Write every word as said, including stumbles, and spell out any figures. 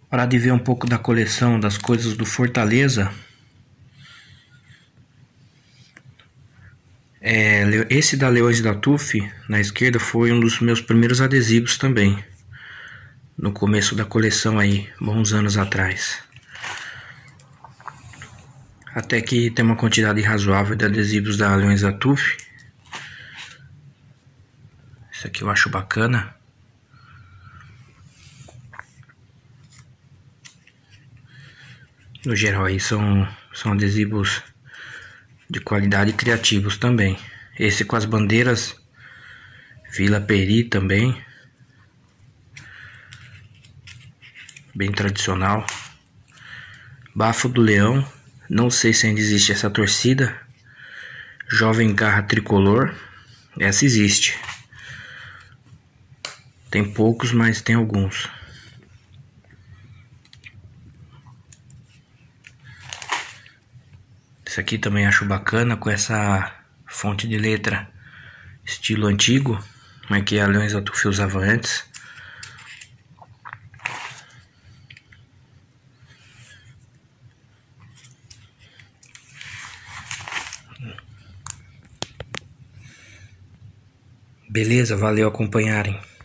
Hora de ver um pouco da coleção das coisas do Fortaleza. É, esse da Leões da T U F, na esquerda, foi um dos meus primeiros adesivos também. No começo da coleção aí, bons anos atrás. Até que tem uma quantidade razoável de adesivos da Leões da T U F. Esse aqui eu acho bacana. No geral aí são, são adesivos de qualidade e criativos também. Esse com as bandeiras Vila Peri também, bem tradicional. Bafo do Leão, não sei se ainda existe essa torcida. Jovem Garra Tricolor, essa existe. Tem poucos, mas tem alguns. Esse aqui também acho bacana, com essa fonte de letra estilo antigo, mas que a Leões da T U F usava antes. Beleza, valeu acompanharem.